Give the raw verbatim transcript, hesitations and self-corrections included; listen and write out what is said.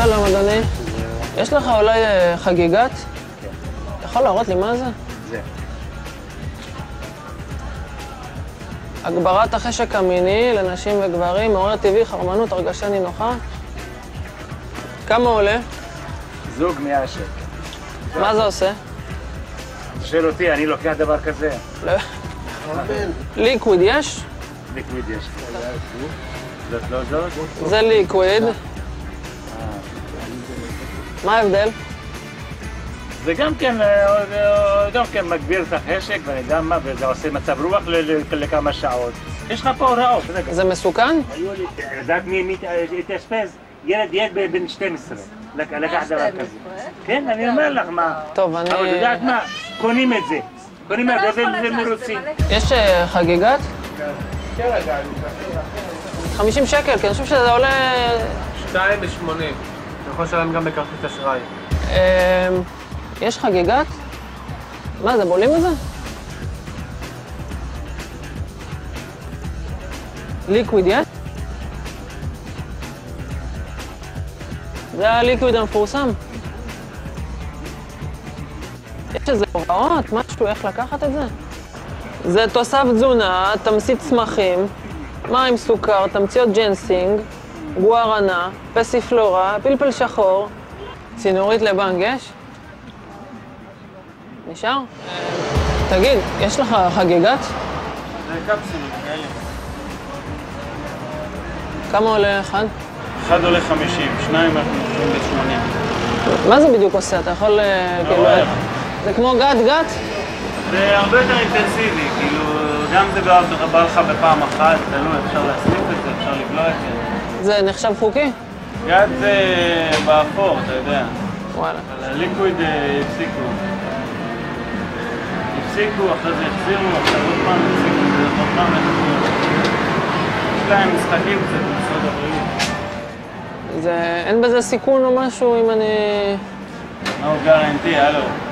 שלום, אדוני. יש לך אולי חגיגת? אתה יכול להראות לי מה זה? זה. הגברת החשק המיני לנשים וגברים, מעורר טבעי, חרמנות, הרגשה נינוחה. כמה עולה? זוג מאה שקל. מה זה עושה? שואל אותי, אני לוקח דבר כזה. לא. ליקוויד יש? ליקוויד יש. זאת לא זאת? זה ליקוויד. מה ההבדל? זה גם כן, גם כן מגביר את החשק, ואני יודע מה, וזה עושה מצב רוח לכמה שעות. יש לך פה הוראות, רגע. זה מסוכן? היו לי, יודעת מי התאשפז? ילד, ילד בן שתים עשרה. לקח דבר כזה. כן, אני אומר לך מה. טוב, אני... אבל יודעת מה? קונים את זה. קונים את זה ומרוצים. יש חגיגת? חמישים שקל, כי אני חושב שזה עולה... שתיים ושמונים. אתה יכול לשלם גם בכרטיס אשראי. יש חגיגת? מה זה, בולים את זה? ליקוויד יש? זה הליקוויד המפורסם. יש איזה הוראות, משהו, איך לקחת את זה? זה תוסף תזונה, תמצית צמחים, מים, סוכר, תמציות ג'נסינג, גוארנה, פסיפלורה, פלפל שחור, צינורית לבנג יש? נשאר? תגיד, יש לך חגיגת? זה קפסולים, כאלה. כמה עולה אחד? אחד עולה חמישים, שניים אנחנו נותנים ב-שמונים. מה זה בדיוק עושה? אתה יכול כאילו... זה כמו גת גת? זה הרבה יותר אינטנסיבי, כאילו גם זה בא לך בפעם אחת, תלוי, אפשר להסליק את זה, אפשר לבלוע את זה. זה נחשב חוקי? גת זה באפור, אתה יודע. וואלה. אבל הליקוויד הפסיקו. הפסיקו, אחרי זה החזירו, עכשיו עוד פעם הפסיקו, זה עוד פעם החזירו. יש להם משחקים קצת במשרד הבריאות. זה... אין בזה סיכון או משהו אם אני... No guarantee, הלו.